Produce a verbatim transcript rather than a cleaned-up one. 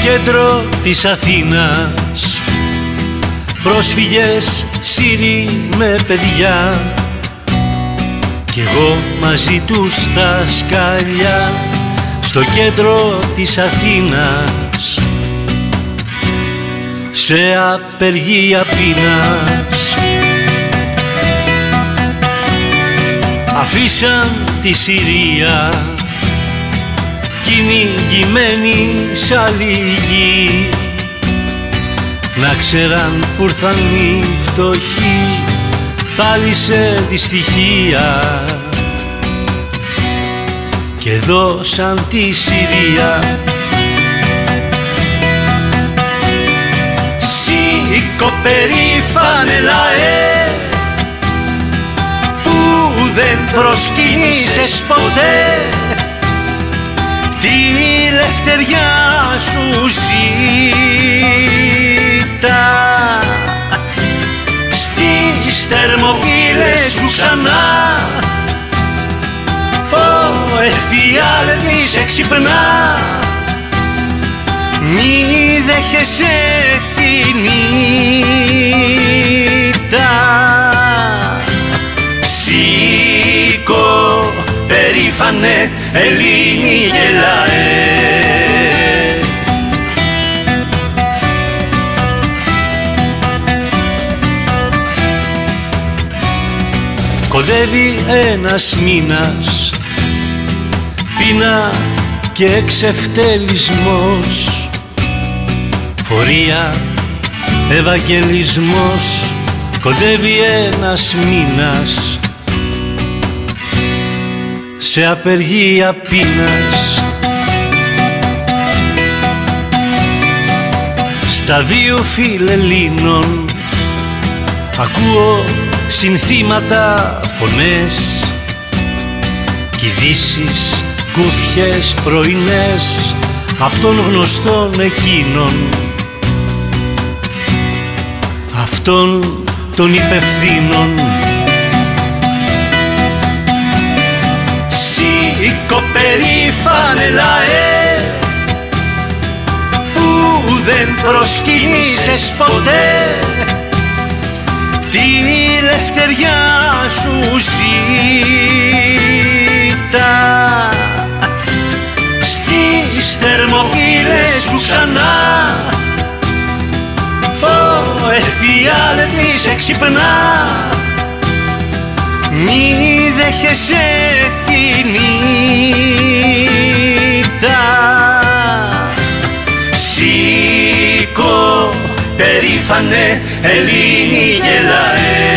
κέντρο της Αθήνας πρόσφυγες Σύριοι με παιδιά κι εγώ μαζί τους στα σκαλιά στο κέντρο της Αθήνας σε απεργία πείνας. Αφήσαν τη Συρία κυνηγημένοι σ' άλλη γη, να ξέραν που ήρθαν οι φτωχοί πάλι σε δυστυχία και δώσαν τη Συρία. Σήκω περήφανε λαέ που δεν προσκυνήσες ποτέ, τη λευτεριά σου ζήτα στις Θερμοπύλες σου ξανά. Ο εφιάλτης εξυπνά, μη δέχεσαι τη νύχτα. Σήκω περήφανε ελληνικέ λαέ. Κοντεύει ένας μήνας, πείνα και εξευτελισμός, φορεία, ευαγγελισμός. Κοντεύει ένας μήνας σε απεργία πείνας. Στα δύο φιλελλήνων ακούω συνθήματα, φωνές κι ειδήσεις, κούφιες πρωινές απ' των γνωστών εκείνων, αυτών των υπευθύνων. Σήκω περήφανε λαέ που δεν προσκυνήσες ποτέ, τη λευτεριά σου ζήτα στις Θερμοπύλες σου ξανά. Ο εφιάλτης εξυπνά, μη δέχεσαι τη νύχτα. Σήκω περήφανε ελληνικέ λαέ.